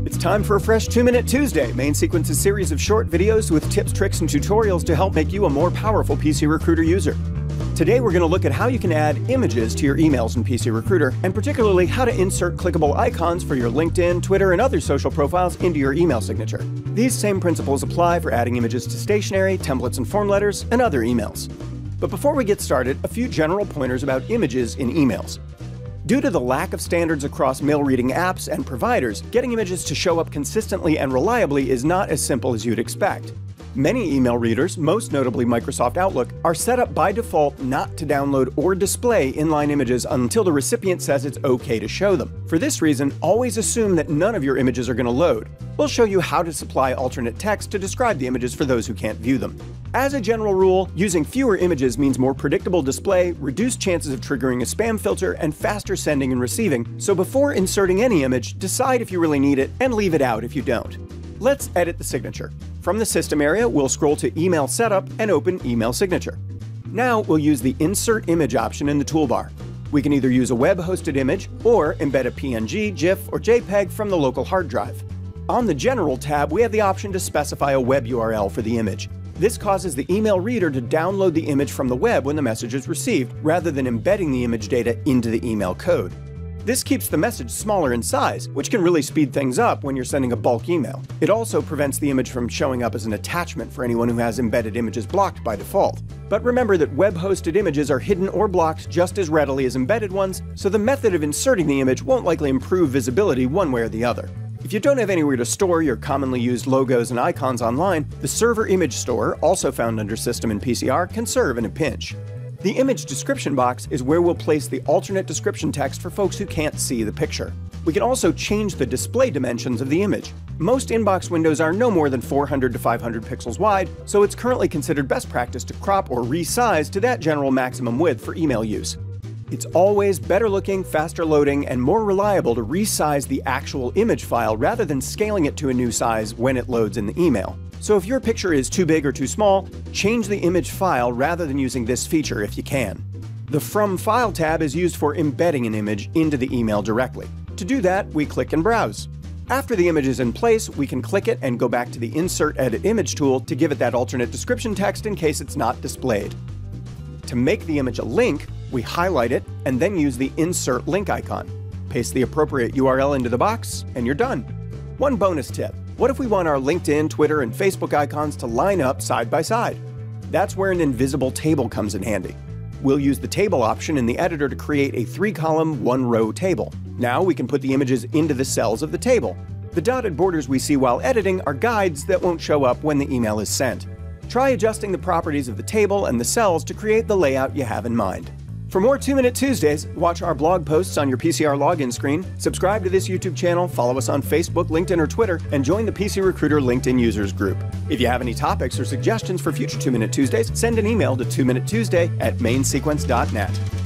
It's time for a fresh 2-Minute Tuesday, Main Sequence's series of short videos with tips, tricks, and tutorials to help make you a more powerful PCRecruiter user. Today we're going to look at how you can add images to your emails in PCRecruiter, and particularly how to insert clickable icons for your LinkedIn, Twitter, and other social profiles into your email signature. These same principles apply for adding images to stationery, templates and form letters, and other emails. But before we get started, a few general pointers about images in emails. Due to the lack of standards across mail reading apps and providers, getting images to show up consistently and reliably is not as simple as you'd expect. Many email readers, most notably Microsoft Outlook, are set up by default not to download or display inline images until the recipient says it's okay to show them. For this reason, always assume that none of your images are going to load. We'll show you how to supply alternate text to describe the images for those who can't view them. As a general rule, using fewer images means more predictable display, reduced chances of triggering a spam filter, and faster sending and receiving, so before inserting any image, decide if you really need it and leave it out if you don't. Let's edit the signature. From the System area, we'll scroll to Email Setup and open Email Signature. Now we'll use the Insert Image option in the toolbar. We can either use a web-hosted image or embed a PNG, GIF, or JPEG from the local hard drive. On the General tab, we have the option to specify a web URL for the image. This causes the email reader to download the image from the web when the message is received, rather than embedding the image data into the email code. This keeps the message smaller in size, which can really speed things up when you're sending a bulk email. It also prevents the image from showing up as an attachment for anyone who has embedded images blocked by default. But remember that web-hosted images are hidden or blocked just as readily as embedded ones, so the method of inserting the image won't likely improve visibility one way or the other. If you don't have anywhere to store your commonly used logos and icons online, the Server Image Store, also found under System in PCR, can serve in a pinch. The image description box is where we'll place the alternate description text for folks who can't see the picture. We can also change the display dimensions of the image. Most inbox windows are no more than 400 to 500 pixels wide, so it's currently considered best practice to crop or resize to that general maximum width for email use. It's always better looking, faster loading, and more reliable to resize the actual image file rather than scaling it to a new size when it loads in the email. So if your picture is too big or too small, change the image file rather than using this feature if you can. The From File tab is used for embedding an image into the email directly. To do that, we click and browse. After the image is in place, we can click it and go back to the Insert Edit Image tool to give it that alternate description text in case it's not displayed. To make the image a link, we highlight it and then use the Insert Link icon. Paste the appropriate URL into the box, and you're done. One bonus tip. What if we want our LinkedIn, Twitter, and Facebook icons to line up side by side? That's where an invisible table comes in handy. We'll use the Table option in the editor to create a 3-column, 1-row table. Now we can put the images into the cells of the table. The dotted borders we see while editing are guides that won't show up when the email is sent. Try adjusting the properties of the table and the cells to create the layout you have in mind. For more 2-Minute Tuesdays, watch our blog posts on your PCR login screen, subscribe to this YouTube channel, follow us on Facebook, LinkedIn, or Twitter, and join the PCRecruiter LinkedIn users group. If you have any topics or suggestions for future 2-Minute Tuesdays, send an email to 2minutetuesday@mainsequence.net.